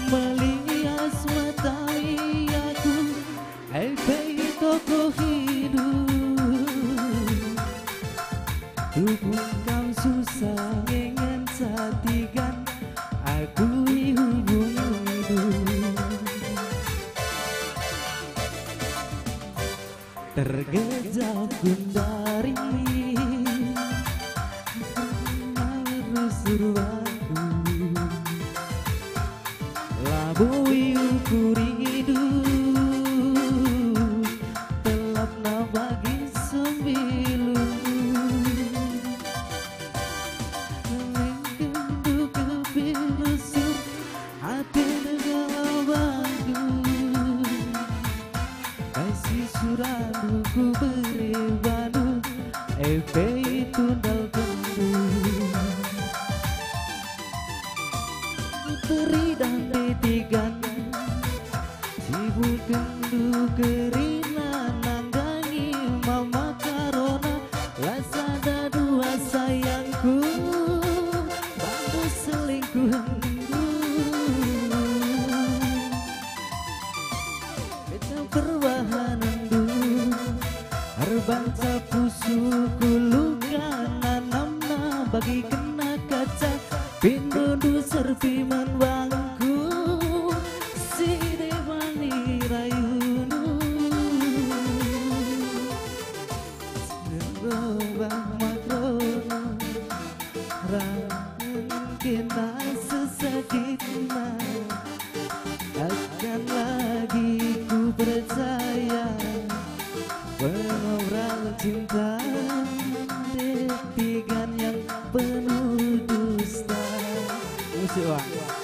melihat matai aku, hei toko hidup. Tubuh kau susah ingin satikan aku hubung hidup. Tergejap gundari merusur aku, labui ukur hidup, telap na bagi sembilu. Lengkendu kebirusur hati negalabanku, kasih suradu ku beri badu, FPI tundal kendu. Teri dan titigan sibuk kendu kerina nanggangi mama karona, lasada dua sayangku bantu selingkuhanku. Beta perwahanandu harbanca pusuku luka nanamna bagi kena kaca pindu serpiman bangku si dewani rayunu nerobah makrono rangan kena sesakitna. Takkan lagi ku percaya pengobral cinta detigan yang penuh dusta. Musik wah.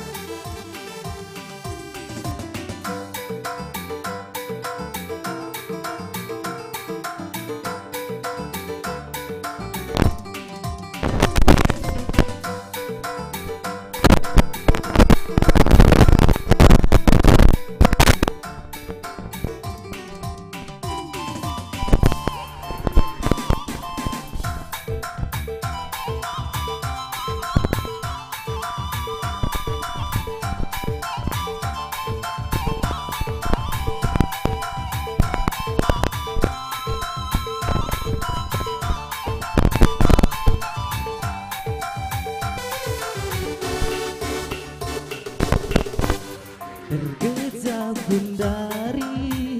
Tergejap gundari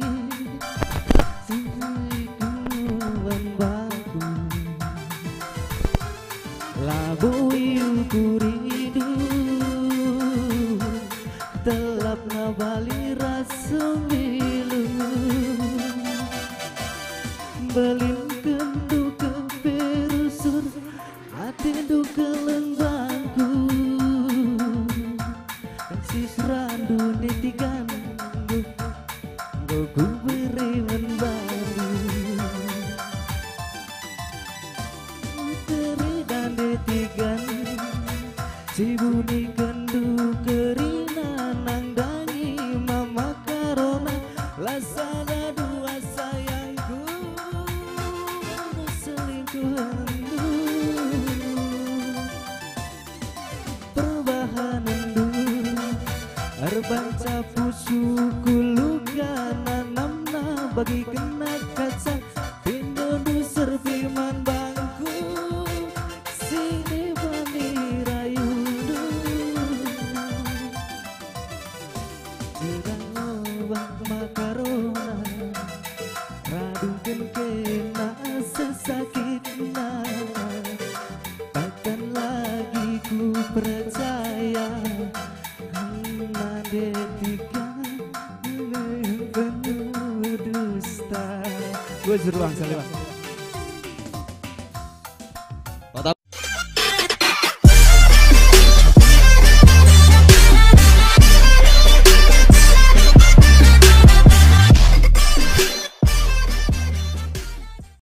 sikuan baku, labui ukur hidup, telap ngabali rasa milu. Belin kendu keberusur hati du kelembangku, kasih randu netikan ku beri menbaru. Teri dan netikan cibuni kendu kerina nangdangi mama karona, lasada dua sayangku selingkuhanku. Perbahanandu harbanca pusuku luka nanamna bagi kena kaca pindu serpiman bangku sini bani rayudu. Jerang obah makarona radungkeun kena sesakitna. Takkan lagi ku percaya detika penuh dusta. Gue Zurwang Salewang.